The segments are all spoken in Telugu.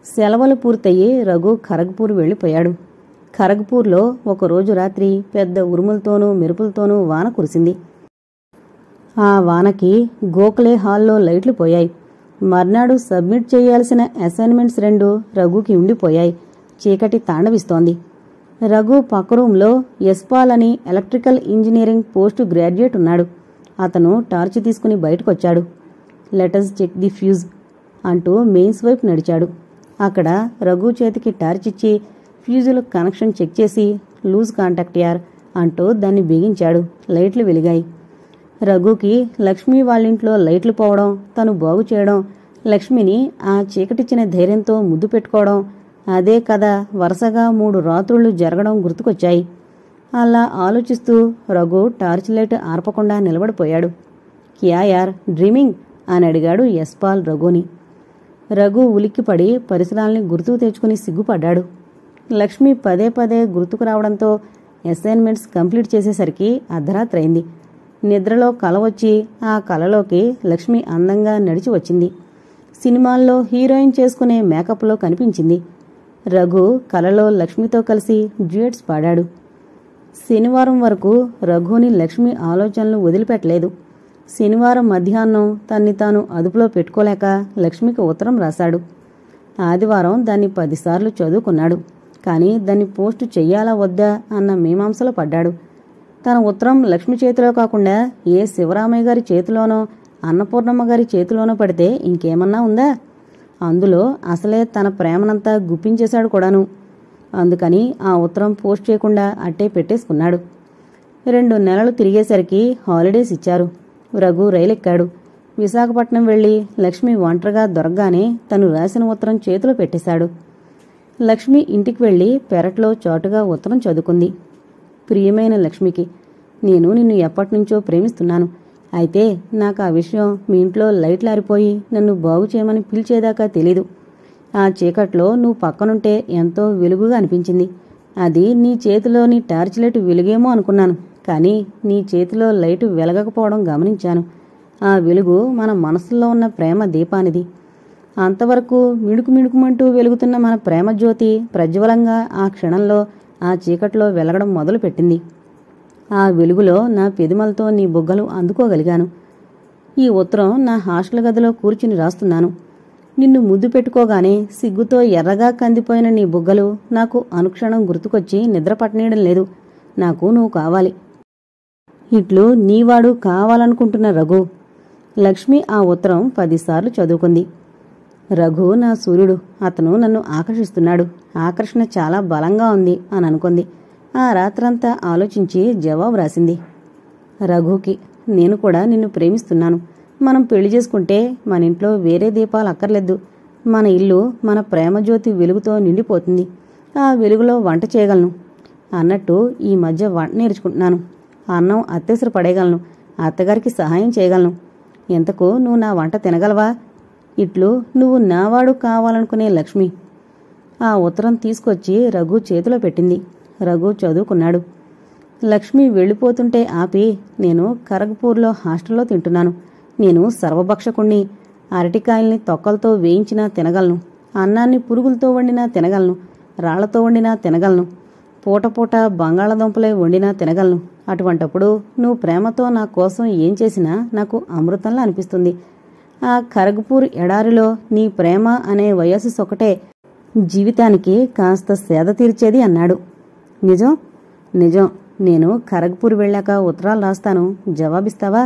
సెలవులు పూర్తయి రఘు ఖరగ్పూర్ వెళ్ళిపోయాడు. ఖరగ్పూర్లో ఒకరోజు రాత్రి పెద్ద ఉరుములతోనూ మెరుపులతోనూ వాన కురిసింది. ఆ వానకి గోఖలే హాల్లో లైట్లు పోయాయి. మర్నాడు సబ్మిట్ చేయాల్సిన అసైన్మెంట్స్ 2 రఘుకి ఉండిపోయాయి. చీకటి తాండవిస్తోంది. రఘు పక్క రూంలో యశ్పాల్ అని ఎలక్ట్రికల్ ఇంజనీరింగ్ పోస్ట్ గ్రాడ్యుయేట్ ఉన్నాడు. అతను టార్చ్ తీసుకుని బయటకొచ్చాడు. లెటస్ చెక్ ది ఫ్యూజ్ అంటూ మెయిన్స్ వైపు నడిచాడు. అక్కడ రఘు చేతికి టార్చ్ ఇచ్చి ఫ్యూజుల కనెక్షన్ చెక్ చేసి లూజ్ కాంటాక్ట్ యార్ అంటూ దాన్ని బిగించాడు. లైట్లు వెలిగాయి. రఘుకి లక్ష్మి వాళ్ళింట్లో లైట్లు పోవడం, తను బాగు చేయడం, లక్ష్మిని ఆ చీకటిచ్చిన ధైర్యంతో ముద్దు పెట్టుకోవడం, అదే కథ వరుసగా 3 రాత్రుళ్ళు జరగడం గుర్తుకొచ్చాయి. అలా ఆలోచిస్తూ రఘు టార్చ్ లైట్ ఆర్పకుండా నిలబడిపోయాడు. క్యా యార్ డ్రీమింగ్ అని అడిగాడు యశ్పాల్ రఘుని. రఘు ఉలిక్కిపడి పరిసరాల్ని గుర్తుకు తెచ్చుకుని సిగ్గుపడ్డాడు. లక్ష్మి పదే పదే గుర్తుకు రావడంతో అసైన్మెంట్స్ కంప్లీట్ చేసేసరికి అర్ధరాత్రి అయింది. నిద్రలో కల వచ్చి ఆ కలలోకి లక్ష్మి అందంగా నడిచి వచ్చింది. సినిమాల్లో హీరోయిన్ చేసుకునే మేకప్లో కనిపించింది. రఘు కలలో లక్ష్మితో కలిసి డ్యూయట్స్ పాడాడు. శనివారం వరకు రఘుని లక్ష్మి ఆలోచనలు వదిలిపెట్టలేదు. శనివారం మధ్యాహ్నం తన్ని తాను అదుపులో పెట్టుకోలేక లక్ష్మికి ఉత్తరం రాశాడు. ఆదివారం దాన్ని 10 సార్లు చదువుకున్నాడు. కానీ దాన్ని పోస్టు చెయ్యాలా వద్దా అన్న మీమాంసలో పడ్డాడు. తన ఉత్తరం లక్ష్మి చేతిలో కాకుండా ఏ శివరామయ్య గారి చేతిలోనో అన్నపూర్ణమ్మ గారి చేతిలోనో పడితే ఇంకేమన్నా ఉందా? అందులో అసలే తన ప్రేమనంతా గుప్పించేశాడు కూడాను. అందుకని ఆ ఉత్తరం పోస్ట్ చేయకుండా అట్టే పెట్టేసుకున్నాడు. 2 నెలలు తిరిగేసరికి హాలిడేస్ ఇచ్చారు. రఘు రైలెక్కాడు. విశాఖపట్నం వెళ్లి లక్ష్మి ఒంటరిగా దొరకగానే తను రాసిన ఉత్తరం చేతిలో పెట్టేశాడు. లక్ష్మి ఇంటికి వెళ్లి పెరట్లో చాటుగా ఉత్తరం చదువుకుంది. ప్రియమైన లక్ష్మికి, నేను నిన్ను ఎప్పటినుంచో ప్రేమిస్తున్నాను. అయితే నాకు ఆ విషయం మీ ఇంట్లో లైట్లారిపోయి నన్ను బాగు చేయమని పిలిచేదాకా తెలీదు. ఆ చీకట్లో నువ్వు పక్కనుంటే ఎంతో వెలుగుగా అనిపించింది. అది నీ చేతిలోని టార్చ్ లైట్ వెలుగేమో అనుకున్నాను. కానీ నీ చేతిలో లైటు వెలగకపోవడం గమనించాను. ఆ వెలుగు మన మనసులో ఉన్న ప్రేమ దీపానిది. అంతవరకు మిణుకు మిణుకుమంటూ వెలుగుతున్న మన ప్రేమ జ్యోతి ప్రజ్వలంగా ఆ క్షణంలో ఆ చీకట్లో వెలగడం మొదలుపెట్టింది. ఆ వెలుగులో నా పెదిమలతో నీ బుగ్గలు అందుకోగలిగాను. ఈ ఉత్తరం నా హాస్టల్ గదిలో కూర్చుని రాస్తున్నాను. నిన్ను ముద్దు పెట్టుకోగానే సిగ్గుతో ఎర్రగా కందిపోయిన నీ బుగ్గలు నాకు అనుక్షణం గుర్తుకొచ్చి నిద్ర పట్టనీయడం లేదు. నాకు నువ్వు కావాలి. ఇట్లు నీవాడు కావాలనుకుంటున్న రఘు. లక్ష్మి ఆ ఉత్తరం 10 సార్లు చదువుకుంది. రఘు నా సూర్యుడు. అతను నన్ను ఆకర్షిస్తున్నాడు. ఆకర్షణ చాలా బలంగా ఉంది అని అనుకుంది. ఆ రాత్రంతా ఆలోచించి జవాబు రాసింది. రఘుకి, నేను కూడా నిన్ను ప్రేమిస్తున్నాను. మనం పెళ్లి చేసుకుంటే మన ఇంట్లో వేరే దీపాలు అక్కర్లేదు. మన ఇల్లు మన ప్రేమజ్యోతి వెలుగుతో నిండిపోతుంది. ఆ వెలుగులో వంట చేయగలను. అన్నట్టు ఈ మధ్య వంట నేర్చుకుంటున్నాను. అన్నం అత్తెసరు పడేయగలను. అత్తగారికి సహాయం చేయగలను. ఎంతకు నువ్వు నా వంట తినగలవా? ఇట్లు నువ్వు నావాడు కావాలనుకునే లక్ష్మి. ఆ ఉత్తరం తీసుకొచ్చి రఘు చేతిలో పెట్టింది. రఘు చదువుకున్నాడు. లక్ష్మి వెళ్ళిపోతుంటే ఆపి, నేను ఖరగ్పూర్లో హాస్టల్లో తింటున్నాను. నేను సర్వభక్షకుణ్ణి. అరటికాయల్ని తొక్కలతో వేయించినా తినగలను. అన్నాన్ని పురుగులతో వండినా తినగలను. రాళ్లతో వండినా తినగలను. పూట పూట బంగాళదుంపలే వండినా తినగలను. అటువంటప్పుడు నువ్వు ప్రేమతో నా కోసం ఏం చేసినా నాకు అమృతంలా అనిపిస్తుంది. ఆ ఖరగ్పూర్ ఎడారిలో నీ ప్రేమ అనే వయస్సు ఒకటే జీవితానికి కాస్త సేద తీర్చేది అన్నాడు. నిజం? నిజం. నేను ఖరగ్పూర్ వెళ్ళాక ఉత్తరాలు రాస్తాను. జవాబిస్తావా?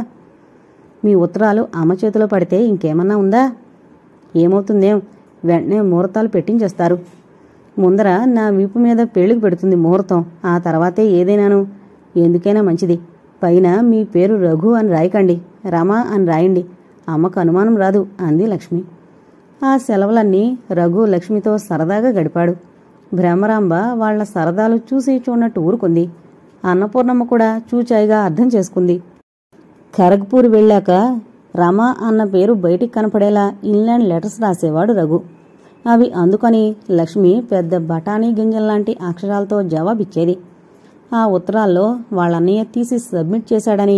మీ ఉత్తరాలు అమ్మ చేతిలో పడితే ఇంకేమన్నా ఉందా? ఏమవుతుందేం, వెంటనే ముహూర్తాలు పెట్టించేస్తారు. ముందర నా వీపు మీద పెళ్లికి పెడుతుంది ముహూర్తం. ఆ తర్వాతే ఏదైనాను. ఎందుకైనా మంచిది. పైన మీ పేరు రఘు అని రాయకండి, రమ అని రాయండి. అమ్మకు అనుమానం రాదు అంది లక్ష్మి. ఆ సెలవులన్నీ రఘు లక్ష్మితో సరదాగా గడిపాడు. భ్రమరాంబ వాళ్ల సరదాలు చూసి చూడనట్టు ఊరుకుంది. అన్నపూర్ణమ్మ కూడా చూచాయిగా అర్థం చేసుకుంది. ఖరగ్పూర్ వెళ్ళాక రమ అన్న పేరు బయటికి కనపడేలా ఇన్లాండ్ లెటర్స్ రాసేవాడు రఘు. అవి అందుకని లక్ష్మి పెద్ద బఠానీ గింజల్లాంటి అక్షరాలతో జవాబిచ్చేది. ఆ ఉత్తరాల్లో వాళ్ళన్నయ్య తీసి సబ్మిట్ చేశాడని,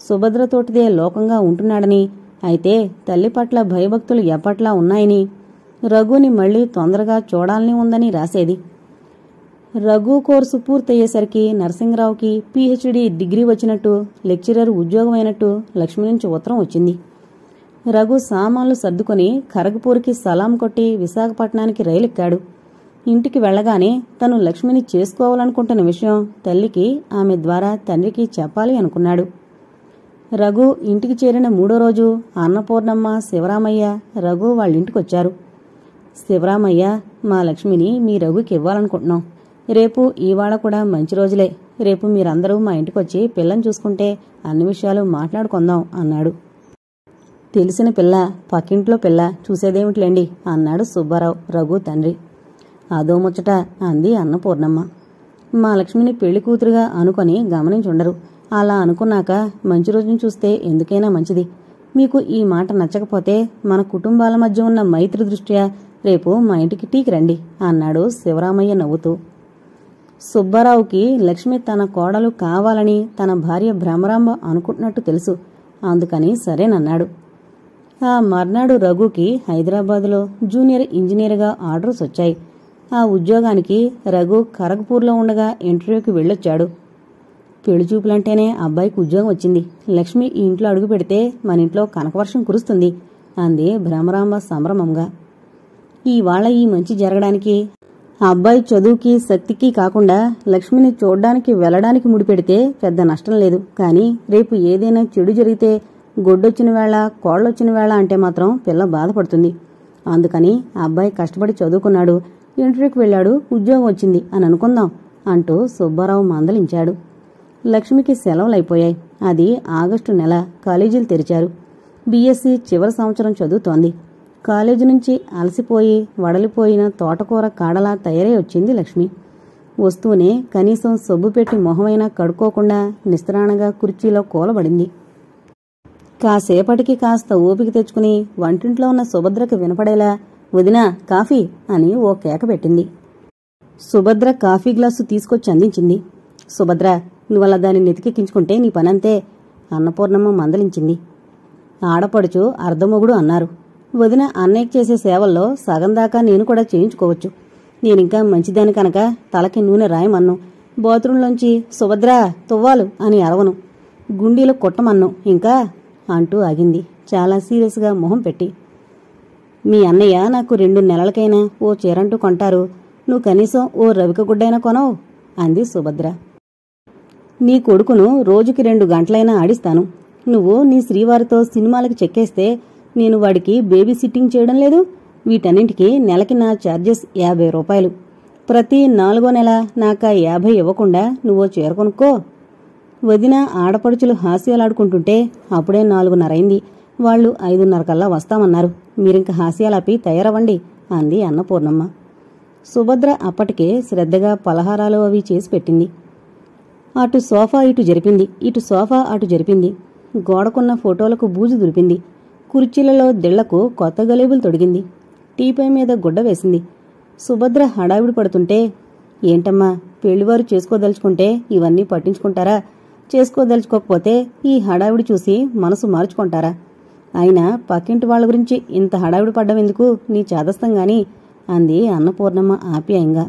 సుభద్రతోటిదే లోకంగా ఉంటున్నాడని, అయితే తల్లి పట్ల భయభక్తులు ఎప్పట్లా ఉన్నాయని, రఘుని మళ్లీ తొందరగా చూడాలని ఉందని రాసేది. రఘు కోర్సు పూర్తయ్యేసరికి నరసింగరావుకి పీహెచ్డీ డిగ్రీ వచ్చినట్టు, లెక్చరర్ ఉద్యోగం అయినట్టు లక్ష్మి నుంచి ఉత్తరం వచ్చింది. రఘు సామాన్లు సర్దుకొని ఖరగ్పూర్కి సలాం కొట్టి విశాఖపట్నానికి రైలెక్కాడు. ఇంటికి వెళ్లగానే తను లక్ష్మిని చేసుకోవాలనుకుంటున్న విషయం తల్లికి, ఆమె ద్వారా తండ్రికి చెప్పాలి అనుకున్నాడు. రఘు ఇంటికి చేరిన 3వ రోజు అన్నపూర్ణమ్మ, శివరామయ్య రఘు వాళ్ళింటికొచ్చారు. శివరామయ్య, మా లక్ష్మిని మీ రఘుకి ఇవ్వాలనుకుంటున్నాం. రేపు ఇవాళ కూడా మంచి రోజులే. రేపు మీరందరూ మా ఇంటికొచ్చి పిల్లని చూసుకుంటే అన్ని విషయాలు మాట్లాడుకుందాం అన్నాడు. తెలిసిన పిల్ల, పక్కింట్లో పిల్ల, చూసేదేమిటిలేండి అన్నాడు సుబ్బారావు, రఘు తండ్రి. అదో ముచ్చట అంది అన్నపూర్ణమ్మ. మా లక్ష్మిని పెళ్లి కూతురుగా అనుకొని గమనించుండరు. అలా అనుకున్నాక మంచి రోజును చూస్తే ఎందుకైనా మంచిది. మీకు ఈ మాట నచ్చకపోతే మన కుటుంబాల మధ్య ఉన్న మైత్రి దృష్ట్యా రేపు మా ఇంటికి టీకి రండి అన్నాడు శివరామయ్య నవ్వుతూ. సుబ్బారావుకి లక్ష్మి తన కోడలు కావాలని తన భార్య భ్రమరాంబ అనుకుంటున్నట్టు తెలుసు. అందుకని సరేనన్నాడు. ఆ మర్నాడు రఘుకి హైదరాబాదులో జూనియర్ ఇంజనీర్గా ఆర్డర్స్ వచ్చాయి. ఆ ఉద్యోగానికి రఘు ఖరగ్పూర్లో ఉండగా ఇంటర్వ్యూకి వెళ్ళొచ్చాడు. పెళ్లిచూపులంటేనే అబ్బాయికి ఉద్యోగం వచ్చింది. లక్ష్మి ఈ ఇంట్లో అడుగు పెడితే మన ఇంట్లో కనకవర్షం కురుస్తుంది అంది భ్రమరాంబ సంభ్రమంగా. ఇవాళ ఈ మంచి జరగడానికి, ఆ అబ్బాయి చదువుకి శక్తికి కాకుండా లక్ష్మిని చూడ్డానికి వెళ్లడానికి ముడిపెడితే పెద్ద నష్టం లేదు. కానీ రేపు ఏదైనా చెడు జరిగితే, గొడ్డొచ్చిన వేళ, కోళ్ళొచ్చిన వేళ అంటే మాత్రం పిల్ల బాధపడుతుంది. అందుకని ఆ అబ్బాయి కష్టపడి చదువుకున్నాడు, ఇంటర్వ్యూకి వెళ్ళాడు, ఉద్యోగం వచ్చింది అని అనుకుందాం అంటూ సుబ్బారావు మందలించాడు. లక్ష్మికి సెలవులైపోయాయి. అది ఆగస్టు నెల. కాలేజీలు తెరిచారు. బీఎస్సీ చివరి సంవత్సరం చదువుతోంది. కాలేజీ నుంచి అలసిపోయి వడలిపోయిన తోటకూర కాడలా తయారై వచ్చింది లక్ష్మి. వస్తూనే కనీసం సబ్బు పెట్టి మొహమైనా కడుక్కోకుండా నిస్త్రాణగా కుర్చీలో కూలబడింది. కాసేపటికి కాస్త ఓపిక తెచ్చుకుని వంటింట్లో ఉన్న సుభద్రకు వినపడేలా, వదినా కాఫీ అని ఓ కేక పెట్టింది. సుభద్ర కాఫీ గ్లాసు తీసుకొచ్చి అందించింది. సుభద్ర, నువ్వలా దాన్ని నెతికెక్కించుకుంటే నీ పనంతే అన్నపూర్ణమ్మ మందలించింది. ఆడపడుచు అర్ధమొగుడు అన్నారు. వదిన అన్నయ్యకి చేసే సేవల్లో సగం దాకా నేను కూడా చేయించుకోవచ్చు. నేనింకా మంచిదాని కనుక తలకి నూనె రాయమన్ను. బాత్రూంలోంచి సుభద్ర తువ్వాలు అని అరవను. గుండీలో కొట్టమన్ను. ఇంకా అంటూ ఆగింది చాలా సీరియస్గా మొహం పెట్టి. మీ అన్నయ్య నాకు 2 నెలలకైనా ఓ చీరంటూ కొంటారు. నువ్వు కనీసం ఓ రవిక గుడ్డైనా కొనవు అంది సుభద్ర. నీ కొడుకును రోజుకి 2 గంటలైనా ఆడిస్తాను. నువ్వు నీ శ్రీవారితో సినిమాలకి చెక్కేస్తే నేను వాడికి బేబీ సిట్టింగ్ చేయడం లేదు. వీటన్నింటికి నెలకి నా ఛార్జెస్ 50 రూపాయలు. ప్రతి 4వ నెల నాకా 50 ఇవ్వకుండా నువ్వో చీర కొనుక్కో. వదిన ఆడపడుచులు హాస్యాలాడుకుంటుంటే అప్పుడే 4:30 అయింది. వాళ్లు 5:30 కల్లా వస్తామన్నారు. మీరింక హాస్యాలాపి తయారవ్వండి అంది అన్నపూర్ణమ్మ. సుభద్ర అప్పటికే శ్రద్ధగా పలహారాలు అవి చేసి పెట్టింది. అటు సోఫా ఇటు జరిపింది, ఇటు సోఫా అటు జరిపింది. గోడకున్న ఫోటోలకు బూజు దులిపింది. కుర్చీలలో దిళ్లకు కొత్త గలేబులు తొడిగింది. టీపై మీద గుడ్డ వేసింది. సుభద్ర హడావిడి పడుతుంటే, ఏంటమ్మా, పెళ్లివారు చేసుకోదలుచుకుంటే ఇవన్నీ పట్టించుకుంటారా? చేసుకోదలుచుకోకపోతే ఈ హడావిడి చూసి మనసు మార్చుకుంటారా? అయినా పక్కింటి వాళ్ల గురించి ఇంత హడావిడి పడ్డమెందుకు, నీ చాదస్తంగాని అంది అన్నపూర్ణమ్మ ఆప్యాయంగా.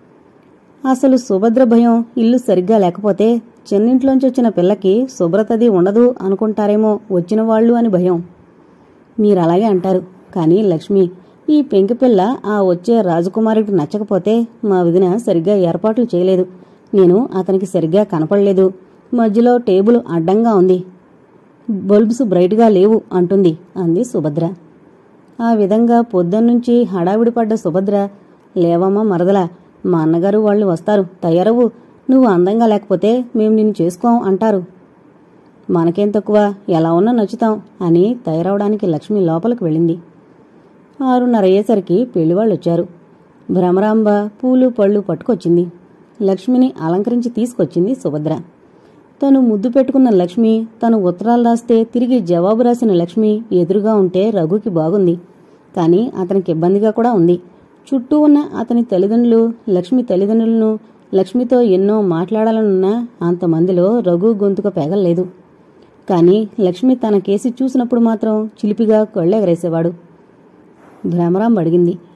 అసలు సుభద్ర భయం ఇల్లు సరిగ్గా లేకపోతే చెన్నింట్లోంచొచ్చిన పిల్లకి శుభ్రతది ఉండదు అనుకుంటారేమో వచ్చిన వాళ్ళు అని భయం. మీరలాగే అంటారు. కానీ లక్ష్మి, ఈ పెంకిపిల్ల ఆ వచ్చే రాజకుమారుడికి నచ్చకపోతే మా వదిన సరిగ్గా ఏర్పాట్లు చేయలేదు. నేను అతనికి సరిగ్గా కనపడలేదు. మధ్యలో టేబుల్ అడ్డంగా ఉంది, బల్బ్స్ బ్రైట్గా లేవు అంటుంది అంది సుభద్ర. ఆ విధంగా పొద్దున్నుంచి హడావిడి పడ్డ సుభద్ర, లేవమ్మా మరదలా, మా అన్నగారు వాళ్ళు వస్తారు, తయారవు. నువ్వు అందంగా లేకపోతే మేం నిన్ను చేసుకోం అంటారు. మనకేం తక్కువ, ఎలా ఉన్నా నచ్చుతాం అని తయారవడానికి లక్ష్మి లోపలికి వెళ్ళింది. 6:30 అయ్యేసరికి పెళ్లివాళ్ళొచ్చారు. భ్రమరాంబ పూలు పళ్ళు పట్టుకొచ్చింది. లక్ష్మిని అలంకరించి తీసుకొచ్చింది సుభద్ర. తను ముద్దు పెట్టుకున్న లక్ష్మి, తను ఉత్తరాలు రాస్తే తిరిగి జవాబు రాసిన లక్ష్మి ఎదురుగా ఉంటే రఘుకి బాగుంది. కానీ అతనికి ఇబ్బందిగా కూడా ఉంది. చుట్టూ ఉన్న అతని తల్లిదండ్రులు, లక్ష్మి తల్లిదండ్రులను, లక్ష్మితో ఎన్నో మాట్లాడాలనున్నా అంతమందిలో రఘు గొంతుక పెగల్లేదు. కానీ లక్ష్మి తన కేసి చూసినప్పుడు మాత్రం చిలిపిగా కళ్ళెగరేసేవాడు. భ్రమరాంబ అడిగింది,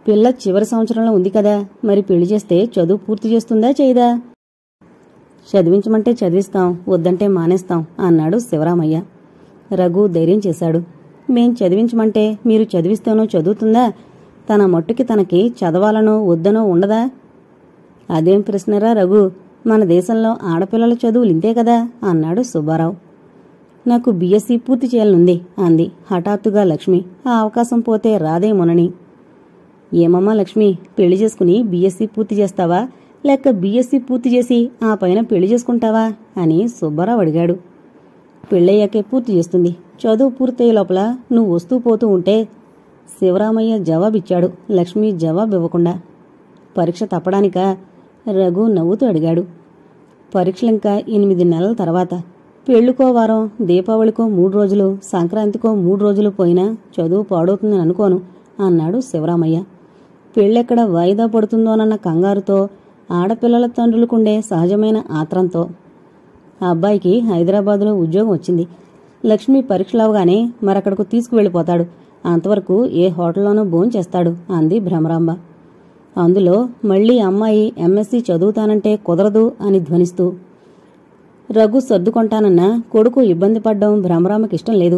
పిల్ల చివరి సంవత్సరంలో ఉంది కదా, మరి పెళ్లి చేస్తే చదువు పూర్తి చేస్తుందా చేయదా? చదివించమంటే చదివిస్తాం, వద్దంటే మానేస్తాం అన్నాడు శివరామయ్య. రఘు ధైర్యం చేశాడు. మేం చదివించమంటే మీరు చదివిస్తేనో చదువుతుందా? తన మట్టుకి తనకి చదవాలనో వద్దనో ఉండదా? అదేం ప్రశ్నరా రఘు, మన దేశంలో ఆడపిల్లల చదువులింతే కదా అన్నాడు సుబ్బారావు. నాకు బీఎస్సీ పూర్తి చేయాలనుంది అంది హఠాత్తుగా లక్ష్మి. ఆ అవకాశం పోతే రాదేమోనని. ఏమమ్మా లక్ష్మి, పెళ్లి చేసుకుని బీఎస్సీ పూర్తి చేస్తావా, లేక బీఎస్సీ పూర్తి చేసి ఆ పైన పెళ్లి చేసుకుంటావా అని సుబ్బారావు అడిగాడు. పెళ్ళయ్యాకే పూర్తి చేస్తుంది, చదువు పూర్తయ్యే లోపల నువ్వు వస్తూ పోతూ ఉంటే శివరామయ్య జవాబిచ్చాడు లక్ష్మి జవాబివ్వకుండా. పరీక్ష తప్పడానికా? రఘు నవ్వుతూ అడిగాడు. పరీక్షలింకా 8 నెలల తర్వాత. పెళ్లికో వారం, దీపావళికో 3 రోజులు, సంక్రాంతికో 3 రోజులు పోయినా చదువు పాడవుతుందని అనుకోను అన్నాడు శివరామయ్య. పెళ్ళెక్కడ వాయిదా పడుతుందోనన్న కంగారుతో, ఆడపిల్లల తండ్రులకుండే సహజమైన ఆత్రంతో. ఆ అబ్బాయికి హైదరాబాదులో ఉద్యోగం వచ్చింది. లక్ష్మి పరీక్షలవగానే మరక్కడకు తీసుకువెళ్ళిపోతాడు. అంతవరకు ఏ హోటల్లోనో భోంచేస్తాడు అంది భ్రమరాంబ. అందులో మళ్లీ అమ్మాయి ఎంఎస్సీ చదువుతానంటే కుదరదు అని ధ్వనిస్తూ. రఘు సర్దుకొంటానన్నా కొడుకు ఇబ్బంది పడ్డం భ్రమరాంబకిష్టం లేదు.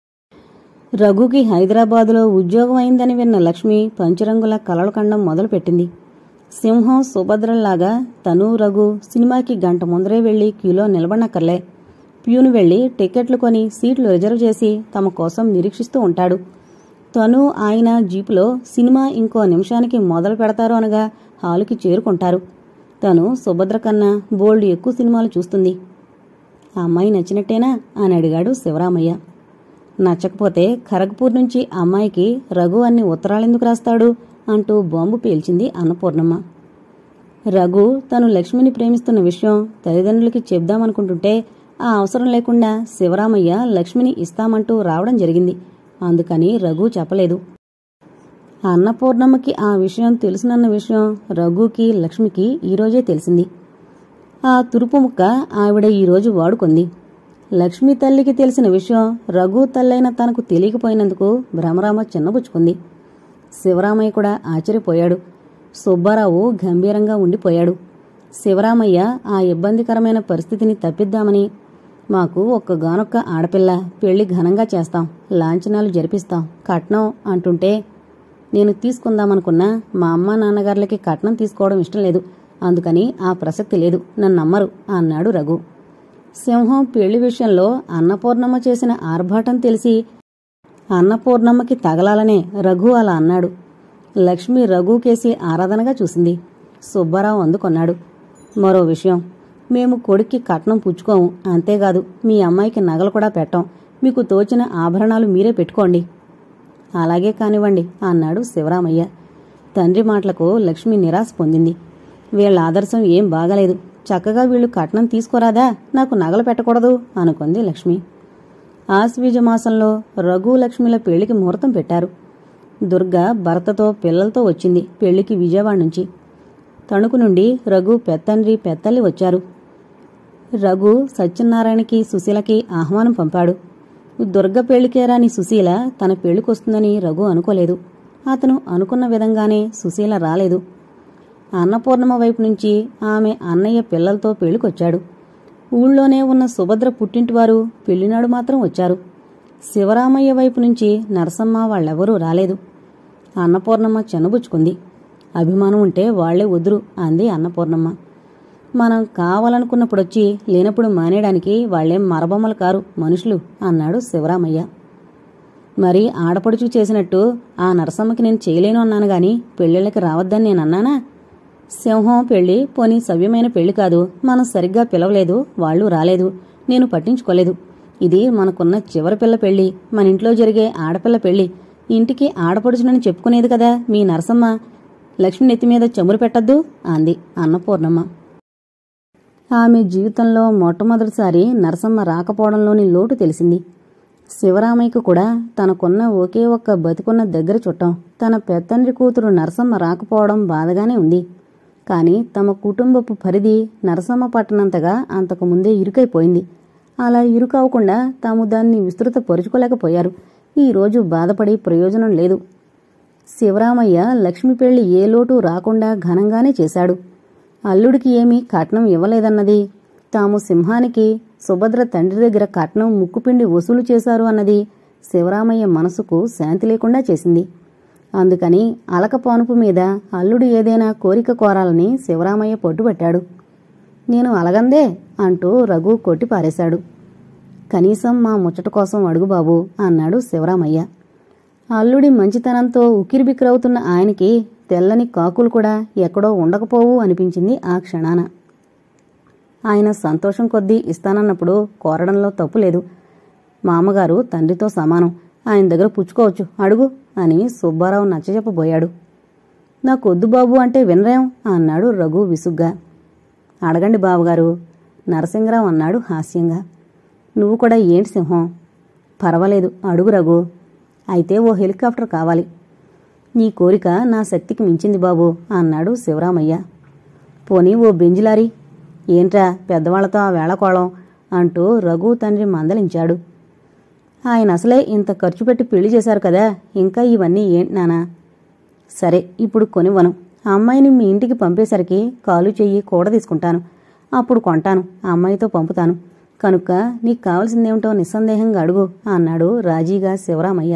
రఘుకి హైదరాబాదులో ఉద్యోగం అయిందని విన్న లక్ష్మి పంచరంగుల కలలు కండం మొదలుపెట్టింది. సింహం సుభద్రల్లాగా తను రఘు సినిమాకి గంట ముందరే వెళ్లి క్యూలో నిలబడనక్కర్లే. ప్యూను వెళ్లి టికెట్లు కొని సీట్లు రిజర్వ్ చేసి తమ కోసం నిరీక్షిస్తూ ఉంటాడు. తను ఆయన జీపులో సినిమా ఇంకో నిమిషానికి మొదలు పెడతారు అనగా హాలుకి చేరుకుంటారు. తను సుభద్ర కన్నా బోల్డ్ ఎక్కువ సినిమాలు చూస్తుంది. ఆ అమ్మాయి నచ్చినట్టేనా అని అడిగాడు శివరామయ్య. నచ్చకపోతే ఖరగ్పూర్ నుంచి అమ్మాయికి రఘు అన్ని ఉత్తరాలెందుకు రాస్తాడు అంటూ బాంబు పేల్చింది అన్నపూర్ణమ్మ. రఘు తను లక్ష్మిని ప్రేమిస్తున్న విషయం తల్లిదండ్రులకి చెప్దామనుకుంటుంటే ఆ అవసరం లేకుండా శివరామయ్య లక్ష్మిని ఇస్తామంటూ రావడం జరిగింది. అందుకని రఘు చెప్పలేదు. అన్నపూర్ణమ్మకి ఆ విషయం తెలుసునన్న విషయం రఘుకి, లక్ష్మికి ఈరోజే తెలిసింది. ఆ తురుపు ముక్క ఆవిడ ఈరోజు వాడుకుంది. లక్ష్మి తల్లికి తెలిసిన విషయం రఘు తల్లైన తనకు తెలియకపోయినందుకు భ్రమరామ చిన్నబుచ్చుకుంది. శివరామయ్య కూడా ఆశ్చర్యపోయాడు. సుబ్బారావు గంభీరంగా ఉండిపోయాడు. శివరామయ్య ఆ ఇబ్బందికరమైన పరిస్థితిని తప్పిద్దామని, మాకు ఒక్కగానొక్క ఆడపిల్ల, పెళ్లి ఘనంగా చేస్తాం, లాంఛనాలు జరిపిస్తాం, కట్నం అంటుంటే, నేను తీసుకుందామనుకున్నా మా అమ్మ నాన్నగారులకి కట్నం తీసుకోవడం ఇష్టం లేదు, అందుకని ఆ ప్రసక్తి లేదు, నన్నమ్మరు అన్నాడు రఘు. సింహం పెళ్లి విషయంలో అన్నపూర్ణమ్మ చేసిన ఆర్భాటం తెలిసి అన్నపూర్ణమ్మకి తగలాలనే రఘు అలా అన్నాడు. లక్ష్మి రఘుకేసి ఆరాధనగా చూసింది. సుబ్బారావు అందుకొన్నాడు. మరో విషయం, మేము కొడుక్కి కట్నం పుచ్చుకోము, అంతేకాదు మీ అమ్మాయికి నగలు కూడా పెట్టం, మీకు తోచిన ఆభరణాలు మీరే పెట్టుకోండి. అలాగే కానివ్వండి అన్నాడు శివరామయ్య. తండ్రి మాటలకు లక్ష్మి నిరాశ పొందింది. వీళ్ల ఆదర్శం ఏం బాగలేదు, చక్కగా వీళ్లు కట్నం తీసుకోరాదా, నాకు నగలు పెట్టకూడదు అనుకుంది లక్ష్మి. ఆశ్వీజ మాసంలో రఘు లక్ష్మిల పెళ్లికి ముహూర్తం పెట్టారు. దుర్గ భర్తతో పిల్లలతో వచ్చింది పెళ్లికి విజయవాడ నుంచి. తణుకు నుండి రఘు పెత్తండ్రి పెత్తల్లి వచ్చారు. రఘు సత్యనారాయణకి సుశీలకి ఆహ్వానం పంపాడు. దుర్గ పెళ్లికే రాని సుశీల తన పెళ్లికొస్తుందని రఘు అనుకోలేదు. అతను అనుకున్న విధంగానే సుశీల రాలేదు. అన్నపూర్ణమ్మ వైపు నుంచి ఆమె అన్నయ్య పిల్లలతో పెళ్లికొచ్చాడు. ఊళ్ళోనే ఉన్న సుభద్ర పుట్టింటివారు పెళ్లినాడు మాత్రం వచ్చారు. శివరామయ్య వైపు నుంచి నరసమ్మ వాళ్ళెవరూ రాలేదు. అన్నపూర్ణమ్మ చెన్నబుచ్చుకుంది. అభిమానం ఉంటే వాళ్లే వదురు అంది అన్నపూర్ణమ్మ. మనం కావాలనుకున్నప్పుడొచ్చి లేనప్పుడు మానేయడానికి వాళ్లేం మరబొమ్మలు కారు, మనుషులు అన్నాడు శివరామయ్య. మరి ఆడపడుచు చేసినట్టు ఆ నరసమ్మకి నేను చేయలేను అన్నాను గాని పెళ్లిళ్ళకి రావద్దని నేనన్నానా? సింహం పెళ్లి పోనీ సవ్యమైన పెళ్లి కాదు, మనం సరిగ్గా పిలవలేదు, వాళ్లు రాలేదు, నేను పట్టించుకోలేదు. ఇది మనకున్న చివరి పిల్ల పెళ్లి, మన ఇంట్లో జరిగే ఆడపిల్ల పెళ్లి, ఇంటికి ఆడపడుచునని చెప్పుకునేది కదా మీ నరసమ్మ. లక్ష్మి నెత్తిమీద చమురు పెట్టద్దు అంది అన్నపూర్ణమ్మ. ఆమె జీవితంలో మొట్టమొదటిసారి నరసమ్మ రాకపోవడంలోని లోటు తెలిసింది. శివరామయ్యకు కూడా తనకున్న ఒకే ఒక్క బతికున్న దగ్గర చుట్టం తన పెత్తండ్రి కూతురు నరసమ్మ రాకపోవడం బాధగానే ఉంది. కాని తమ కుటుంబపు పరిధి నరసమ్మ పట్టనంతగా అంతకుముందే ఇరుకైపోయింది. అలా ఇరుకవకుండా తాము దాన్ని విస్తృత పరుచుకోలేకపోయారు. ఈరోజు బాధపడి ప్రయోజనం లేదు. శివరామయ్య లక్ష్మి పెళ్లి ఏ లోటు రాకుండా ఘనంగానే చేశాడు. అల్లుడికి ఏమీ కట్నం ఇవ్వలేదన్నది, తాము సింహానికి సుభద్ర తండ్రి దగ్గర కట్నం ముక్కుపిండి వసూలు చేశారు అన్నది శివరామయ్య మనసుకు శాంతి లేకుండా చేసింది. అందుకని అలకపానుపు మీద అల్లుడు ఏదైనా కోరిక కోరాలని శివరామయ్య పట్టుబట్టాడు. నేను అలగందే అంటూ రఘు కొట్టి పారేశాడు. కనీసం మా ముచ్చట కోసం అడుగు బాబు అన్నాడు శివరామయ్య. అల్లుడి మంచితనంతో ఉక్కిరిబిక్కిరవుతున్న ఆయనకి తెల్లని కాకులు కూడా ఎక్కడో ఉండకపోవు అనిపించింది ఆ క్షణాన. ఆయన సంతోషం కొద్దీ ఇస్తానన్నప్పుడు కోరడంలో తప్పు లేదు. మామగారు తండ్రితో సమానం, ఆయన దగ్గర పుచ్చుకోవచ్చు, అడుగు అని సుబ్బారావు నచ్చజెప్పబోయాడు. నాకొద్దు బాబు అంటే వినరేం అన్నాడు రఘు విసుగ్గా. అడగండి బావగారు నరసింగరావు అన్నాడు హాస్యంగా. నువ్వు కూడా ఏంటి సింహం? పర్వాలేదు అడుగు రఘు. అయితే ఓ హెలికాప్టర్ కావాలి. నీ కోరిక నా శక్తికి మించింది బాబు అన్నాడు శివరామయ్య. పోనీ ఓ బెంజిలారీ. ఏంట్రా పెద్దవాళ్లతో ఆ వేళకోళం అంటూ రఘు తండ్రి మందలించాడు. ఆయన అసలే ఇంత ఖర్చు పెట్టి పెళ్లి చేశారు కదా, ఇంకా ఇవన్నీ ఏంటి నానా? సరే ఇప్పుడు కొనివ్వను. ఆ అమ్మాయిని మీ ఇంటికి పంపేసరికి కాలు చెయ్యి కూడ తీసుకుంటాను. అప్పుడు కొంటాను, ఆ అమ్మాయితో పంపుతాను. కనుక నీకు కావలసిందేమిటో నిస్సందేహంగా అడుగు అన్నాడు రాజీగా శివరామయ్య.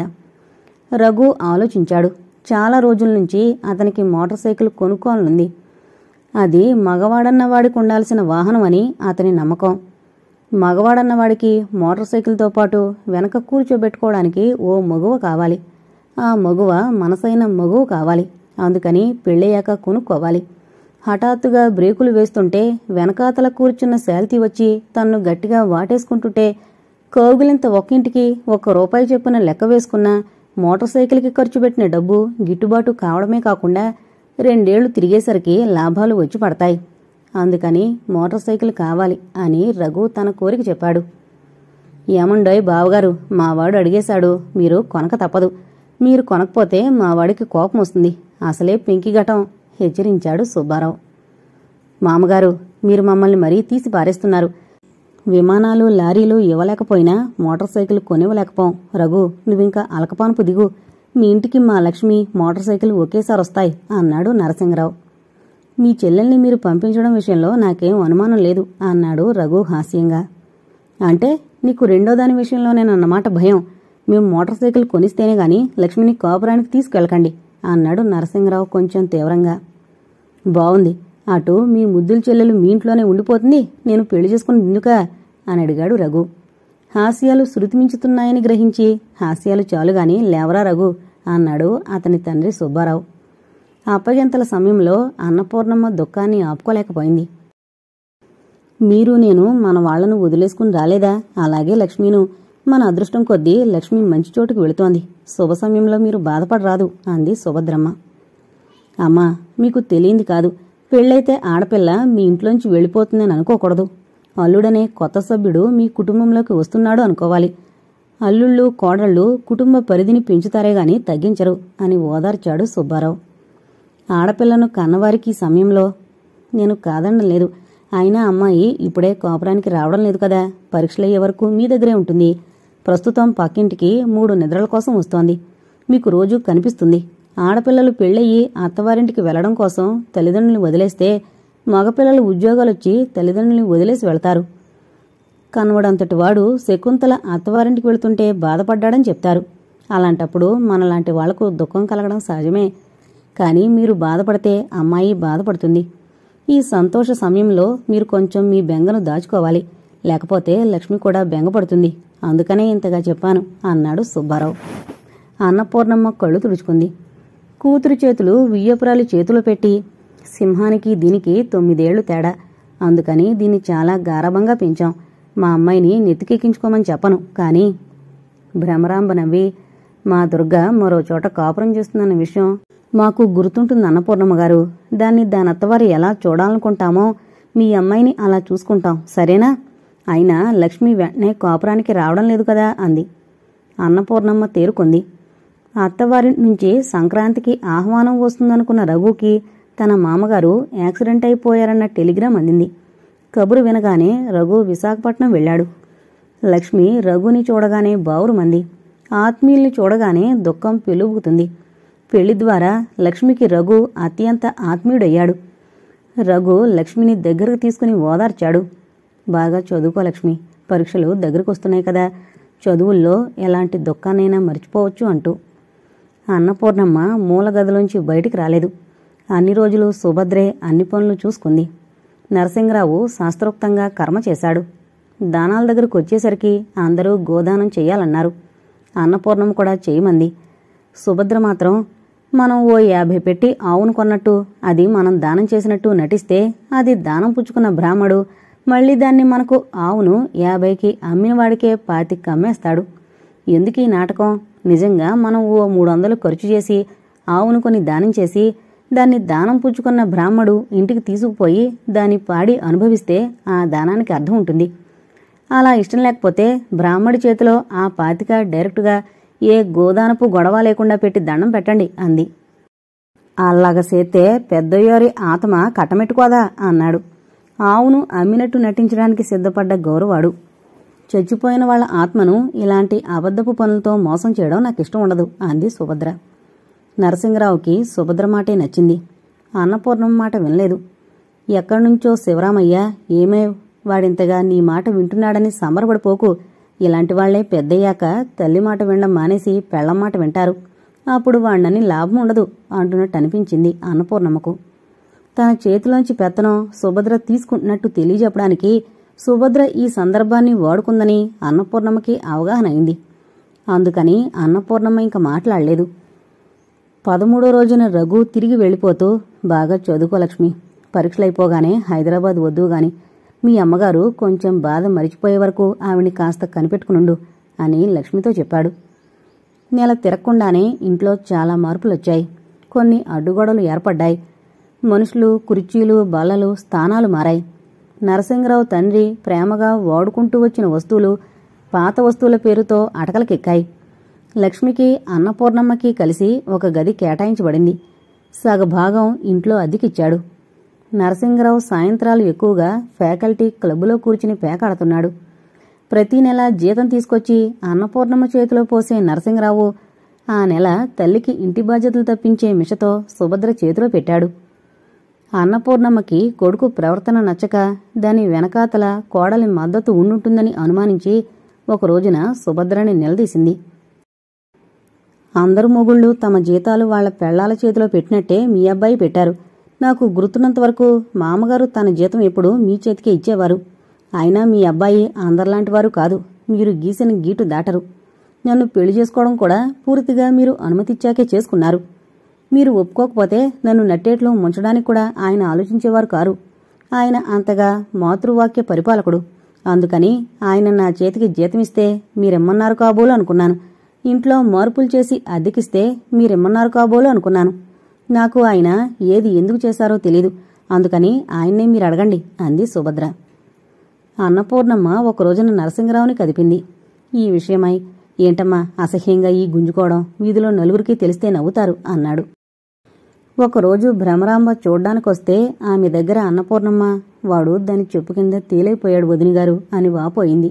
రఘు ఆలోచించాడు. చాలా రోజుల నుంచి అతనికి మోటార్ సైకిల్ కొనుక్కోవాలనుంది. అది మగవాడన్నవాడికి ఉండాల్సిన వాహనం అని అతని నమ్మకం. మగవాడన్నవాడికి మోటార్ సైకిల్తో పాటు వెనక కూర్చోబెట్టుకోవడానికి ఓ మగువ కావాలి. ఆ మగువ మనసైన మగువ కావాలి. అందుకని పెళ్ళయ్యాక కొనుక్కోవాలి. హఠాత్తుగా బ్రేకులు వేస్తుంటే వెనకాతల కూర్చున్న శాల్తీ వచ్చి తన్ను గట్టిగా వాటేసుకుంటుంటే కౌగులింత ఒక్కింటికి ₹1 చొప్పున లెక్క వేసుకున్న మోటార్ సైకిల్కి ఖర్చు పెట్టిన డబ్బు గిట్టుబాటు కావడమే కాకుండా 2 ఏళ్లు తిరిగేసరికి లాభాలు వచ్చి పడతాయి. అందుకని మోటార్ సైకిల్ కావాలి అని రఘు తన కోరిక చెప్పాడు. ఏమండోయ్ బావగారు, మావాడు అడిగేశాడు, మీరు కొనక తప్పదు. మీరు కొనకపోతే మావాడికి కోపం వస్తుంది. అసలే పెంకిఘటం హెచ్చరించాడు సుబ్బారావు. మామగారు, మీరు మమ్మల్ని మరీ తీసి పారేస్తున్నారు. విమానాలు లారీలు ఇవ్వలేకపోయినా మోటార్ సైకిల్ కొనివ్వలేకపోం. రఘు, నువ్వింకా అలకపానుపు దిగు. మీ ఇంటికి మా లక్ష్మి మోటార్ సైకిల్ ఒకేసారి వస్తాయి అన్నాడు నరసింగరావు. మీ చెల్లెల్ని మీరు పంపించడం విషయంలో నాకేం అనుమానం లేదు అన్నాడు రఘు హాస్యంగా. అంటే నీకు రెండో దాని విషయంలోనేనన్నమాట భయం. మేము మోటార్ సైకిల్ కొనిస్తేనే గాని లక్ష్మిని కాపురానికి తీసుకెళ్ళకండి అన్నాడు నరసింగరావు కొంచెం తీవ్రంగా. బావుంది. అటు మీ ముద్దుల చెల్లెలు మీ ఇంట్లోనే ఉండిపోతుంది, నేను పెళ్లి చేసుకుని ఎందుకా అని అడిగాడు రఘు. హాస్యాలు శృతిమించుతున్నాయని గ్రహించి హాస్యాలు చాలుగాని లేవరా రఘు అన్నాడు అతని తండ్రి సుబ్బారావు. అప్పగింతల సమయంలో అన్నపూర్ణమ్మ దుఃఖాన్ని ఆపుకోలేకపోయింది. మీరు నేను మన వాళ్లను వదిలేసుకుని రాలేదా? అలాగే లక్ష్మీను. మన అదృష్టం కొద్దీ లక్ష్మి మంచి చోటుకు వెళుతోంది. శుభ సమయంలో మీరు బాధపడరాదు అంది సుభద్రమ్మ. అమ్మా, మీకు తెలియంది కాదు. పెళ్ళైతే ఆడపిల్ల మీ ఇంట్లోంచి వెళ్ళిపోతుందని అనుకోకూడదు. అల్లుడనే కొత్త సభ్యుడు మీ కుటుంబంలోకి వస్తున్నాడు అనుకోవాలి. అల్లుళ్ళు కోడళ్ళు కుటుంబ పరిధిని పెంచుతారే గాని తగ్గించరు అని ఓదార్చాడు సుబ్బారావు. ఆడపిల్లను కన్నవారికి సమయంలో నేను కాదనలేదు. అయినా అమ్మాయి ఇప్పుడే కాపురానికి రావడం లేదు కదా, పరీక్షలయ్యే వరకు మీ దగ్గరే ఉంటుంది. ప్రస్తుతం పక్కింటికి 3 నిద్రల కోసం వస్తోంది. మీకు రోజూ కనిపిస్తుంది. ఆడపిల్లలు పెళ్ళయ్యి అత్తవారింటికి వెళ్లడం కోసం తల్లిదండ్రుల్ని వదిలేస్తే మగపిల్లలు ఉద్యోగాలొచ్చి తల్లిదండ్రుల్ని వదిలేసి వెళ్తారు. కన్వడంతటి వాడు శకుంతల అత్తవారింటికి వెళుతుంటే బాధపడ్డాడని చెప్తారు. అలాంటప్పుడు మనలాంటి వాళ్లకు దుఃఖం కలగడం సహజమే. కానీ మీరు బాధపడితే అమ్మాయి బాధపడుతుంది. ఈ సంతోష సమయంలో మీరు కొంచెం మీ బెంగను దాచుకోవాలి. లేకపోతే లక్ష్మి కూడా బెంగపడుతుంది. అందుకనే ఇంతగా చెప్పాను అన్నాడు సుబ్బారావు. అన్నపూర్ణమ్మ కళ్ళు తుడుచుకుంది. కూతురు చేతులు వియ్యపురాలి చేతిలో పెట్టి, సింహానికి దీనికి 9 ఏళ్లు తేడా. అందుకని దీన్ని చాలా గారాబంగా పెంచాం. మా అమ్మాయిని నెత్తికెక్కించుకోమని చెప్పను. కానీ భ్రమరాంబ నవ్వి, మా దుర్గ మరో చోట కాపురం చేస్తుందన్న విషయం మాకు గుర్తుంటుంది అన్నపూర్ణమ్మగారు. దానత్తవారు ఎలా చూడాలనుకుంటామో మీ అమ్మాయిని అలా చూసుకుంటాం, సరేనా? అయినా లక్ష్మి వెంటనే కాపురానికి రావడం లేదు కదా అంది. అన్నపూర్ణమ్మ తేరుకుంది. అత్తవారి నుంచి సంక్రాంతికి ఆహ్వానం వస్తుందనుకున్న రఘుకి తన మామగారు యాక్సిడెంట్ అయిపోయారన్న టెలిగ్రామ్ అందింది. కబురు వినగానే రఘు విశాఖపట్నం వెళ్లాడు. లక్ష్మి రఘుని చూడగానే బావురుమంది. ఆత్మీయుల్ని చూడగానే దుఃఖం పెలుబుకుతుంది. పెళ్లి ద్వారా లక్ష్మికి రఘు అత్యంత ఆత్మీయుడయ్యాడు. రఘు లక్ష్మిని దగ్గరకు తీసుకుని ఓదార్చాడు. బాగా చదువుకో లక్ష్మి, పరీక్షలు దగ్గరకొస్తున్నాయి కదా, చదువుల్లో ఎలాంటి దుఃఖాన్నైనా మర్చిపోవచ్చు అంటూ. అన్నపూర్ణమ్మ మూల గదిలోంచి బయటికి రాలేదు. అన్ని రోజులు సుభద్రే అన్ని పనులు చూసుకుంది. నరసింగరావు శాస్త్రోక్తంగా కర్మ చేశాడు. దానాల దగ్గరకు వచ్చేసరికి అందరూ గోదానం చెయ్యాలన్నారు. అన్నపూర్ణమ్మ కూడా చేయమంది. సుభద్ర మాత్రం మనం ఓ 50 పెట్టి ఆవును కొన్నట్టు, అది మనం దానం చేసినట్టు నటిస్తే అది దానం పుచ్చుకున్న బ్రాహ్మడు మళ్ళీ దాన్ని మనకు ఆవును 50కి అమ్మినవాడికే 25కి అమ్మేస్తాడు. ఎందుకీ నాటకం? నిజంగా మనం ఓ 300 ఖర్చు చేసి ఆవును కొని దానం చేసి దాన్ని దానం పుచ్చుకున్న బ్రాహ్మడు ఇంటికి తీసుకుపోయి దాని పాడి అనుభవిస్తే ఆ దానానికి అర్థం ఉంటుంది. అలా ఇష్టం లేకపోతే బ్రాహ్మడి చేతిలో ఆ 25 డైరెక్టుగా ఏ గోదానపు గొడవ లేకుండా పెట్టి దండం పెట్టండి అంది. అల్లాగ చేస్తే పెద్దయ్యోరి ఆత్మ కట్టమెట్టుకోదా అన్నాడు. ఆవును అమ్మినట్టు నటించడానికి సిద్ధపడ్డ గౌరవాడు. చచ్చిపోయిన వాళ్ల ఆత్మను ఇలాంటి అబద్ధపు పనులతో మోసం చేయడం నాకిష్టం ఉండదు అంది సుభద్ర. నరసింగరావుకి సుభద్ర మాటే నచ్చింది. అన్నపూర్ణమ్మ మాట వినలేదు. ఎక్కడ్నుంచో శివరామయ్య, ఏమే వాడింతగా నీ మాట వింటున్నాడని సంబరపడిపోకు, ఇలాంటి వాళ్లే పెద్దయ్యాక తల్లి మాట వినడం మానేసి పెళ్లం మాట వింటారు, అప్పుడు వాణ్ణని లాభం ఉండదు అంటున్నట్టు అనిపించింది అన్నపూర్ణమ్మకు. తన చేతిలోంచి పెత్తనం సుభద్ర తీసుకుంటున్నట్టు తెలియజెప్పడానికి సుభద్ర ఈ సందర్భాన్ని వాడుకుందని అన్నపూర్ణమ్మకి అవగాహన అయింది. అందుకని అన్నపూర్ణమ్మ ఇంక మాట్లాడలేదు. 13వ రోజున రఘు తిరిగి వెళ్ళిపోతూ, బాగా చదువుకో లక్ష్మి, పరీక్షలైపోగానే హైదరాబాద్ వద్దు గాని మీ అమ్మగారు కొంచెం బాధ మరిచిపోయే వరకు ఆవిడ్ని కాస్త కనిపెట్టుకునుండు అని లక్ష్మితో చెప్పాడు. నెల తిరగకుండానే ఇంట్లో చాలా మార్పులొచ్చాయి. కొన్ని అడ్డుగోడలు ఏర్పడ్డాయి. మనుషులు, కుర్చీలు, బల్లలు, స్థానాలు మారాయి. నరసింగరావు తండ్రి ప్రేమగా వాడుకుంటూ వచ్చిన వస్తువులు పాత వస్తువుల పేరుతో అటకలకెక్కాయి. లక్ష్మికి, అన్నపూర్ణమ్మకి కలిసి ఒక గది కేటాయించబడింది. సగభాగం ఇంట్లో అద్దెకిచ్చాడు. నరసింగరావు సాయంత్రాలు ఎక్కువగా ఫ్యాకల్టీ క్లబ్బులో కూర్చుని పేకాడుతున్నాడు. ప్రతి నెల జీతం తీసుకొచ్చి అన్నపూర్ణమ్మ చేతిలో పోసే నరసింగరావు ఆ నెల తల్లికి ఇంటి బాధ్యతలు తప్పించే మిషతో సుభద్ర చేతిలో పెట్టాడు. అన్నపూర్ణమ్మకి కొడుకు ప్రవర్తన నచ్చక దాని వెనకాతల కోడలి మద్దతు ఉండుంటుందని అనుమానించి ఒక రోజున సుభద్రని నిలదీసింది. అందరు మొగుళ్ళు తమ జీతాలు వాళ్ల పెళ్లాల చేతిలో పెట్టినట్టే మీ అబ్బాయి పెట్టారు. నాకు గుర్తున్నంతవరకు మామగారు తన జీతం ఎప్పుడు మీ చేతికే ఇచ్చేవారు. అయినా మీ అబ్బాయి అందరిలాంటివారు కాదు. మీరు గీసిన గీటు దాటరు. నన్ను పెళ్లి చేసుకోవడం కూడా పూర్తిగా మీరు అనుమతిచ్చాకే చేసుకున్నారు. మీరు ఒప్పుకోకపోతే నన్ను నట్టేట్లో ముంచడానికి కూడా ఆయన ఆలోచించేవారు కారు. ఆయన అంతగా మాతృవాక్య పరిపాలకుడు. అందుకని ఆయన నా చేతికి జీతమిస్తే మీరెమ్మన్నారు కాబోలు అనుకున్నాను. ఇంట్లో మార్పులు చేసి అద్దెకిస్తే మీరెమ్మన్నారు కాబోలు అనుకున్నాను. నాకు ఆయన ఏది ఎందుకు చేశారో తెలీదు. అందుకని ఆయన్నే మీరు అడగండి అంది సుభద్ర. అన్నపూర్ణమ్మ ఒకరోజున నరసింగరావుని కదిపింది. ఈ విషయమై, ఏంటమ్మా అసహ్యంగా ఈ గుంజుకోవడం, వీధిలో నలుగురికి తెలిస్తే నవ్వుతారు అన్నాడు. ఒకరోజు భ్రమరాంబ చూడ్డానికొస్తే ఆమె దగ్గర అన్నపూర్ణమ్మ, వాడు దాని చెప్పు కింద తేలైపోయాడు వదినిగారు అని వాపోయింది.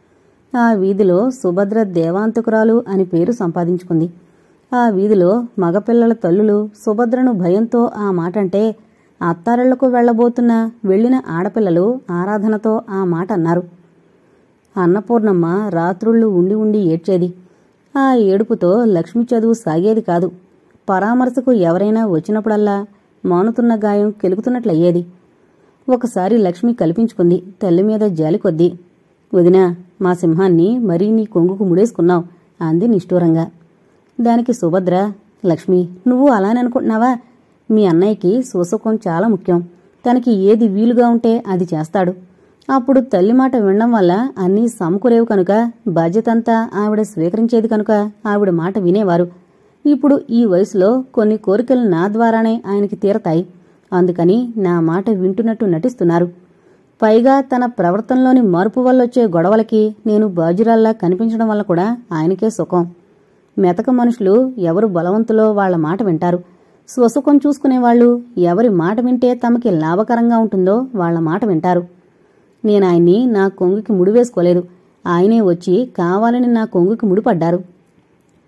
ఆ వీధిలో సుభద్ర దేవాంతకురాలు అని పేరు సంపాదించుకుంది. ఆ వీధిలో మగపిల్లల తల్లులు సుభద్రను భయంతో ఆ మాటంటే అత్తారిళ్లకు వెళ్లబోతున్న వెళ్లిన ఆడపిల్లలు ఆరాధనతో ఆ మాట అన్నారు. అన్నపూర్ణమ్మ రాత్రుళ్ళు ఉండి ఉండి ఏడ్చేది. ఆ ఏడుపుతో లక్ష్మి చదువు సాగేది కాదు. పరామర్శకు ఎవరైనా వచ్చినప్పుడల్లా మానుతున్న గాయం కెలుకుతున్నట్లయ్యేది. ఒకసారి లక్ష్మి కల్పించుకుంది తల్లిమీద జాలి కొద్దీ. వదినా, మా సింహాన్ని మరీ నీ కొంగుకు ముడేసుకున్నావు అంది నిష్ఠూరంగా. దానికి సుభద్ర, లక్ష్మి, నువ్వు అలానే అనుకుంటున్నావా? మీ అన్నయ్యకి సుసుఖం చాలా ముఖ్యం. తనకి ఏది వీలుగా ఉంటే అది చేస్తాడు. అప్పుడు తల్లి మాట వినడం వల్ల అన్నీ సమకూరేవు కనుక, బాధ్యతంతా ఆవిడ స్వీకరించేది కనుక ఆవిడ మాట వినేవారు. ఇప్పుడు ఈ వయసులో కొన్ని కోరికలు నా ద్వారానే ఆయనకి తీరతాయి. అందుకని నా మాట వింటున్నట్టు నటిస్తున్నారు. పైగా తన ప్రవర్తనలోని మార్పు వల్లొచ్చే గొడవలకి నేను బాజురాల్లా కనిపించడం వల్ల కూడా ఆయనకే సుఖం. మెతక మనుషులు ఎవరు బలవంతులో వాళ్ల మాట వింటారు. స్వసుఖం చూసుకునేవాళ్లు ఎవరి మాట వింటే తమకి లాభకరంగా ఉంటుందో వాళ్ల మాట వింటారు. నేనాయన్ని నా కొంగుకి ముడివేసుకోలేదు. ఆయనే వచ్చి కావాలని నా కొంగుకి ముడిపడ్డారు.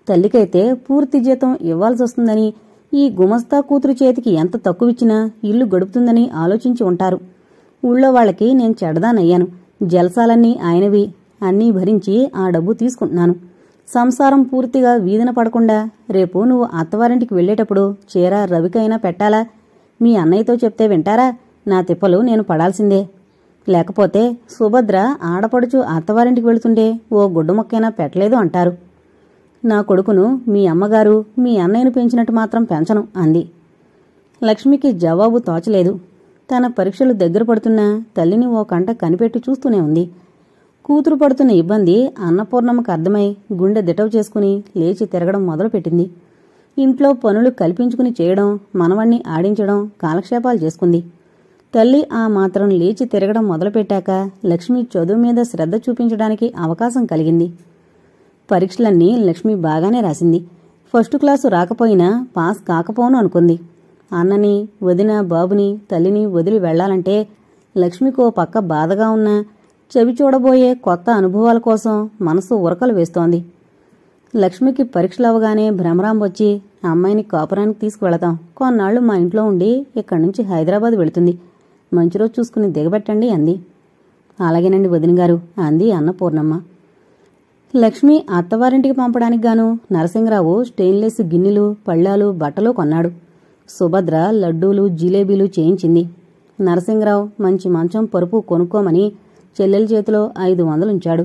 తల్లికైతే పూర్తి జీతం ఇవ్వాల్సి వస్తుందని, ఈ గుమస్తా కూతురు చేతికి ఎంత తక్కువిచ్చినా ఇల్లు గడుపుతుందని ఆలోచించి ఉంటారు. ఊళ్ళో వాళ్ళకి నేను చెడ్డదానయ్యాను. జలసాలన్నీ ఆయనవి. అన్నీ భరించి ఆ డబ్బు తీసుకుంటున్నాను. సంసారం పూర్తిగా వీధిన పడకుండా రేపు నువ్వు అత్తవారింటికి వెళ్లేటప్పుడు చీర రవికైనా పెట్టాలా? మీ అన్నయ్యతో చెప్తే వింటారా? నా తిప్పలు నేను పడాల్సిందే. లేకపోతే సుభద్ర ఆడపడుచు అత్తవారింటికి వెళుతుంటే ఓ గుడ్డ మొక్కైనా పెట్టలేదు అంటారు. నా కొడుకును మీ అమ్మగారు మీ అన్నయ్యను పెంచినట్టు మాత్రం పెంచను అంది. లక్ష్మికి జవాబు తోచలేదు. తన పరీక్షలు దగ్గర పడుతున్నా తల్లిని ఓ కంట కనిపెట్టి చూస్తూనే ఉంది. కూతురు పడుతున్న ఇబ్బంది అన్నపూర్ణమ్మకు అర్థమై గుండె దిటవు చేసుకుని లేచి తిరగడం మొదలుపెట్టింది. ఇంట్లో పనులు కల్పించుకుని చేయడం, మనవణ్ణి ఆడించడం, కాలక్షేపాలు చేసుకుంది. తల్లి ఆ మాత్రం లేచి తిరగడం మొదలుపెట్టాక లక్ష్మి చదువు మీద శ్రద్ధ చూపించడానికి అవకాశం కలిగింది. పరీక్షలన్నీ లక్ష్మి బాగానే రాసింది. ఫస్ట్ క్లాసు రాకపోయినా పాస్ కాకపోను అనుకుంది. అన్నని, వదిన, బాబుని, తల్లిని వదిలి వెళ్లాలంటే లక్ష్మికో పక్క బాధగా ఉన్నా చెవి చూడబోయే కొత్త అనుభవాల కోసం మనసు ఉరకలు వేస్తోంది. లక్ష్మికి పరీక్షలవగానే భ్రమరాం వచ్చి అమ్మాయిని కాపురానికి తీసుకువెళతాం, కొన్నాళ్లు మా ఇంట్లో ఉండి ఇక్కడి నుంచి హైదరాబాద్ వెళుతుంది, మంచి రోజు చూసుకుని దిగబెట్టండి అంది. అలాగేనండి వదినగారు అంది అన్నపూర్ణమ్మ. లక్ష్మి అత్తవారింటికి పంపడానికి గాను నరసింగరావు స్టెయిన్లెస్ గిన్నెలు, పళ్ళాలు, బట్టలు కొన్నాడు. సుభద్ర లడ్డూలు, జిలేబీలు చేయించింది. నరసింగరావు మంచి మంచం, పరుపు కొనుక్కోమని చెల్లెల చేతిలో 500 ఉంచాడు.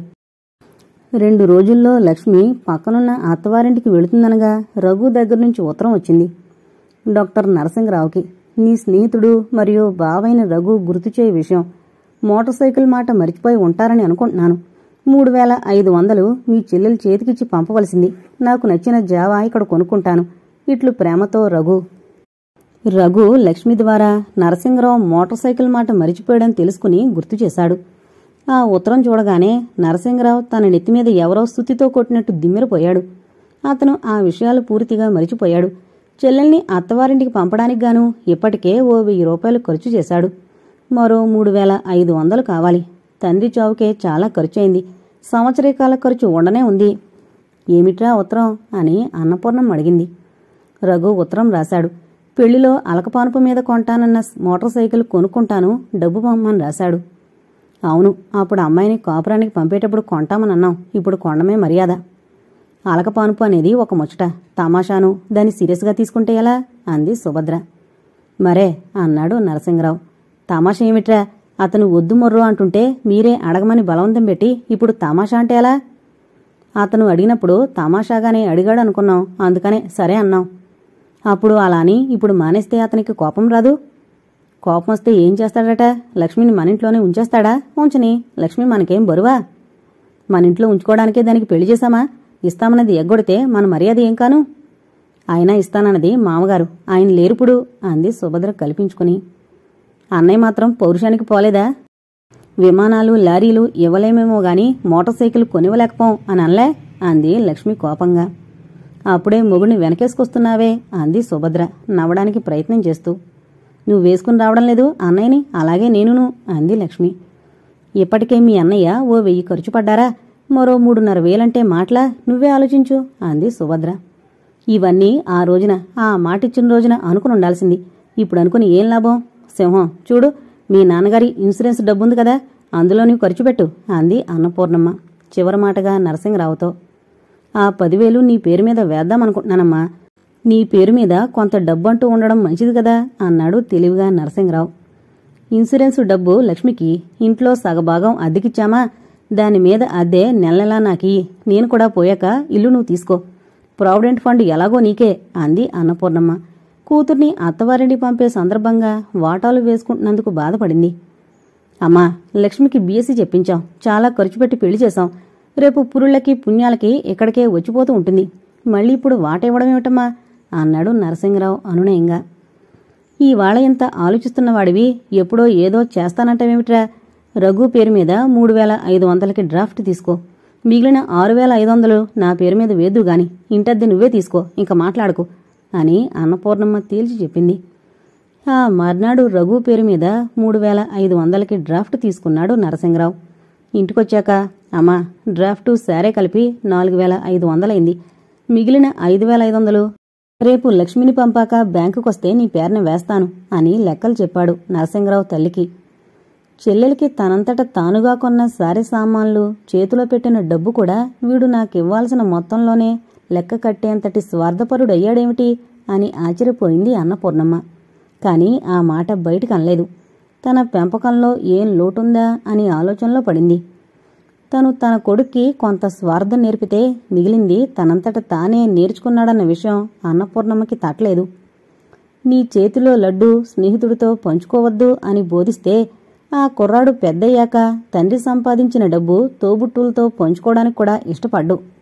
2 రోజుల్లో లక్ష్మి పక్కనున్న అత్తవారింటికి వెళుతుందనగా రఘు దగ్గర్నుంచి ఉత్తరం వచ్చింది. డాక్టర్ నరసింగరావుకి, నీ స్నేహితుడు మరియు బావైన రఘు గుర్తుచేయ విషయం. మోటార్ సైకిల్ మాట మరిచిపోయి ఉంటారని అనుకుంటున్నాను. 3500 మీ చెల్లెలు చేతికిచ్చి పంపవలసింది. నాకు నచ్చిన జావా ఇక్కడ కొనుక్కుంటాను. ఇట్లు ప్రేమతో రఘు. రఘు లక్ష్మి ద్వారా నరసింగరావు మోటార్ సైకిల్ మాట మరిచిపోయాడని తెలుసుకుని గుర్తు చేశాడు. ఆ ఉత్తరం చూడగానే నరసింగరావు తన నెత్తిమీద ఎవరో సుత్తితో కొట్టినట్టు దిమ్మెరపోయాడు. అతను ఆ విషయాలు పూర్తిగా మరిచిపోయాడు. చెల్లెల్ని అత్తవారింటికి పంపడానికి గాను ఇప్పటికే ఓ 1000 రూపాయలు ఖర్చు చేశాడు. మరో 3500 కావాలి. తండ్రి చావుకే చాలా ఖర్చయింది. సంవత్సరీకాల ఖర్చు ఉండనే ఉంది. ఏమిట్రా ఉత్తరం అని అన్నపూర్ణమ్మ అడిగింది. రఘు ఉత్తరం రాశాడు. పెళ్లిలో అలకపానుపు మీద కొంటానన్న మోటార్ సైకిల్ కొనుక్కుంటాను, డబ్బు పంపమని రాశాడు. అవును, అప్పుడు అమ్మాయిని కాపురానికి పంపేటప్పుడు కొంటామనన్నాం, ఇప్పుడు కొండమే మర్యాద. అలకపానుపు అనేది ఒక ముచ్చట, తమాషాను, దాన్ని సీరియస్గా తీసుకుంటే ఎలా అంది సుభద్ర. మరే అన్నాడు నరసింగరావు. తమాషా ఏమిట్రా? అతను వద్దు మొర్రో అంటుంటే మీరే అడగమని బలవంతం పెట్టి ఇప్పుడు తమాషా అంటే ఎలా? అతను అడిగినప్పుడు తమాషాగానే అడిగాడు అనుకున్నాం, అందుకనే సరే అన్నాం. అప్పుడు అలా అని ఇప్పుడు మానేస్తే అతనికి కోపం రాదు? కోపం వస్తే ఏం చేస్తాడట? లక్ష్మిని మన ఇంట్లోనే ఉంచేస్తాడా? ఉంచని. లక్ష్మి మనకేం బరువా? మన ఇంట్లో ఉంచుకోవడానికే దానికి పెళ్లి చేశామా? ఇస్తామన్నది ఎగ్గొడితే మన మర్యాద ఏం కాను? అయినా ఇస్తానన్నది మామగారు, ఆయన లేరుపుడు అంది సుభద్ర కల్పించుకుని. అన్నయ్య మాత్రం పౌరుషానికి పోలేదా? విమానాలు, లారీలు ఇవ్వలేమేమో గాని మోటార్ సైకిల్ కొనివ్వలేకపోం అని అనలే అంది లక్ష్మి కోపంగా. అప్పుడే మొగుడిని వెనకేసుకొస్తున్నావే అంది సుభద్ర నవ్వడానికి ప్రయత్నం చేస్తూ. నువ్వు వేసుకుని రావడం లేదు అన్నయ్యని, అలాగే నేనును అంది లక్ష్మి. ఇప్పటికే మీ అన్నయ్య ఓ 1000 ఖర్చు పడ్డారా? మరో 3,500 అంటే మాటలా? నువ్వే ఆలోచించు అంది సుభద్ర. ఇవన్నీ ఆ రోజున, ఆ మాటిచ్చిన రోజున అనుకుని ఉండాల్సింది. ఇప్పుడు అనుకుని ఏం లాభం? సింహం చూడు, మీ నాన్నగారి ఇన్సూరెన్స్ డబ్బుంది కదా, అందులో నీవు ఖర్చు పెట్టు అంది అన్నపూర్ణమ్మ చివరి మాటగా నరసింగరావుతో. ఆ 10,000 నీ పేరు మీద వేద్దామనుకుంటున్నానమ్మా. నీ పేరు మీద కొంత డబ్బంటూ ఉండడం మంచిది కదా అన్నాడు తెలివిగా నరసింగరావు. ఇన్సూరెన్సు డబ్బు లక్ష్మికి, ఇంట్లో సగభాగం అద్దెకిచ్చామా, దాని మీద అద్దె నెలనెలా నాకి, నేను కూడా పోయాక ఇల్లు నువ్వు తీసుకో. ప్రావిడెంట్ ఫండ్ ఎలాగో నీకే అంది అన్నపూర్ణమ్మ. కూతుర్ని అత్తవారింటికి పంపే సందర్భంగా వాటాలు వేసుకుంటున్నందుకు బాధపడింది. అమ్మా, లక్ష్మికి బీఎస్సీ చెప్పించాం, చాలా ఖర్చు పెట్టి పెళ్లి చేశాం. రేపు పురుళ్ళకి పుణ్యాలకి ఇక్కడికే వచ్చిపోతూ ఉంటుంది. మళ్ళీ ఇప్పుడు వాట ఇవ్వడమేమిటమ్మా అన్నాడు నరసింగరావు అనునయంగా. ఈవాళ ఇంత ఆలోచిస్తున్నవాడివి ఎప్పుడో ఏదో చేస్తానంటావేమిట్రా? రఘు పేరు మీద 3,500కి డ్రాఫ్ట్ తీసుకో. మిగిలిన 6,500 నా పేరు మీద వేద్దు గాని ఇంటద్దె నువ్వే తీసుకో, ఇంక మాట్లాడకు అని అన్నపూర్ణమ్మ తేల్చి చెప్పింది. ఆ మర్నాడు రఘు పేరు మీద 3,500కి డ్రాఫ్ట్ తీసుకున్నాడు నరసింగరావు. ఇంటికొచ్చాక, అమ్మా డ్రాఫ్టు సారే కలిపి 4,500 అయింది. మిగిలిన 5,500 రేపు లక్ష్మిని పంపాక బ్యాంకుకొస్తే నీ పేరున వేస్తాను అని లెక్కలు చెప్పాడు నరసింగరావు తల్లికి. చెల్లెలికి తనంతట తానుగా కొన్న సారె సామాన్లు, చేతిలో పెట్టిన డబ్బు కూడా వీడు నాకివ్వాల్సిన మొత్తంలోనే లెక్క కట్టేంతటి స్వార్థపరుడయ్యాడేమిటి అని ఆశ్చర్యపోయింది అన్నపూర్ణమ్మ. కాని ఆ మాట బయటికనలేదు. తన పెంపకంలో ఏం లోటుందా అని ఆలోచనలో పడింది. తను తన కొడుక్కి కొంత స్వార్థం నేర్పితే మిగిలింది తనంతట తానే నేర్చుకున్నాడన్న విషయం అన్నపూర్ణమ్మకి తట్టలేదు. నీ చేతిలో లడ్డు స్నేహితుడితో పంచుకోవద్దు అని బోధిస్తే ఆ కుర్రాడు పెద్దయ్యాక తండ్రి సంపాదించిన డబ్బు తోబుట్టులతో పంచుకోవడానికి కూడా ఇష్టపడ్డు.